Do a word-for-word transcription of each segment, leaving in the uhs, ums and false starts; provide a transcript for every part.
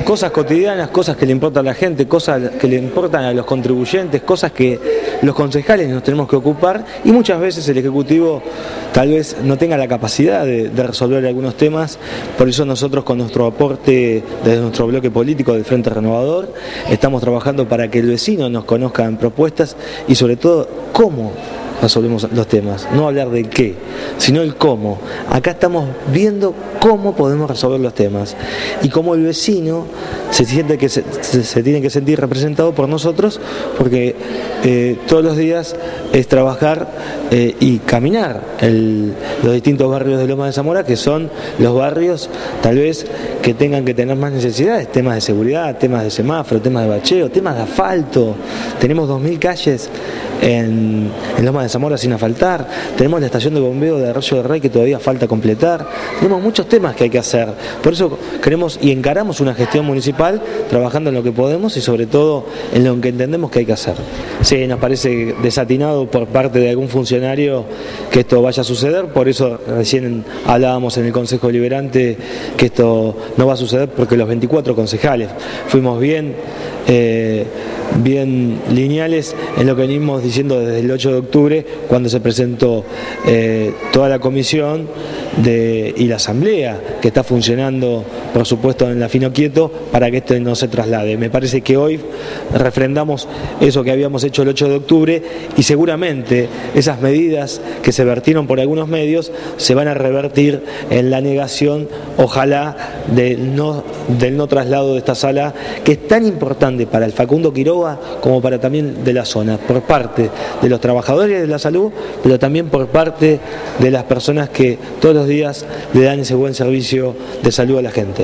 cosas cotidianas, cosas que le importan a la gente, cosas que le importan a los contribuyentes, cosas que los concejales nos tenemos que ocupar, y muchas veces el Ejecutivo tal vez no tenga la capacidad de, de resolver algunos temas. Por eso nosotros, con nuestro aporte desde nuestro bloque político del Frente Renovador, estamos trabajando para que el vecino nos conozca en propuestas y sobre todo cómo resolvemos los temas, no hablar del qué, sino el cómo. Acá estamos viendo cómo podemos resolver los temas y cómo el vecino se siente que se, se, se tiene que sentir representado por nosotros, porque eh, todos los días es trabajar eh, y caminar el, los distintos barrios de Lomas de Zamora, que son los barrios tal vez que tengan que tener más necesidades, temas de seguridad, temas de semáforo, temas de bacheo, temas de asfalto. Tenemos dos mil calles en, en Lomas de Zamora sin asfaltar, tenemos la estación de bombeo de Arroyo del Rey que todavía falta completar, tenemos muchos temas que hay que hacer. Por eso queremos y encaramos una gestión municipal trabajando en lo que podemos y sobre todo en lo que entendemos que hay que hacer. Sí, nos parece desatinado por parte de algún funcionario que esto vaya a suceder, por eso recién hablábamos en el Consejo Deliberante que esto no va a suceder, porque los veinticuatro concejales fuimos bien eh, bien lineales en lo que venimos diciendo desde el ocho de octubre, cuando se presentó eh, toda la comisión de, y la asamblea que está funcionando, por supuesto, en la Fino Quieto, para que esto no se traslade. Me parece que hoy refrendamos eso que habíamos hecho el ocho de octubre, y seguramente esas medidas que se vertieron por algunos medios se van a revertir en la negación, ojalá, del no, del no traslado de esta sala, que es tan importante para el Facundo Quiroga como para también de la zona, por parte de los trabajadores de la salud, pero también por parte de las personas que todos los días le dan ese buen servicio de salud a la gente.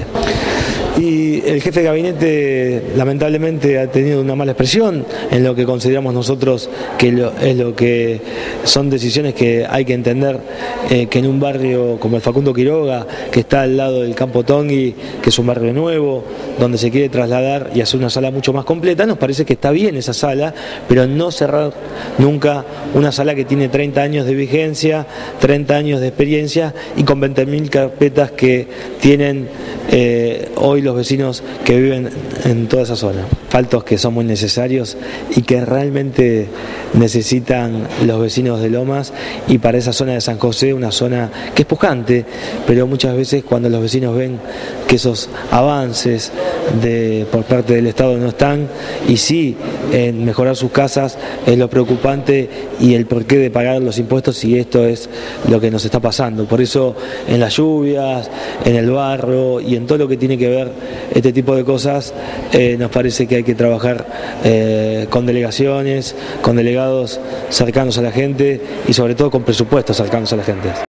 Y el jefe de gabinete lamentablemente ha tenido una mala expresión en lo que consideramos nosotros que lo, es lo que son decisiones que hay que entender, eh, que en un barrio como el Facundo Quiroga, que está al lado del Campo Tongui, que es un barrio nuevo, donde se quiere trasladar y hacer una sala mucho más completa, nos parece que está bien esa sala, pero no cerrar nunca una sala que tiene treinta años de vigencia, treinta años de experiencia y con veinte mil carpetas que tienen eh, hoy los vecinos que viven en toda esa zona. Faltos que son muy necesarios y que realmente necesitan los vecinos de Lomas, y para esa zona de San José, una zona que es pujante, pero muchas veces cuando los vecinos ven que esos avances de, por parte del Estado no están, y sí en mejorar sus casas, es lo preocupante y el porqué de pagar los impuestos, y esto es lo que nos está pasando. Por eso en las lluvias, en el barro y en todo lo que tiene que ver este tipo de cosas, eh, nos parece que hay que trabajar eh, con delegaciones, con delegados cercanos a la gente y sobre todo con presupuestos cercanos a la gente.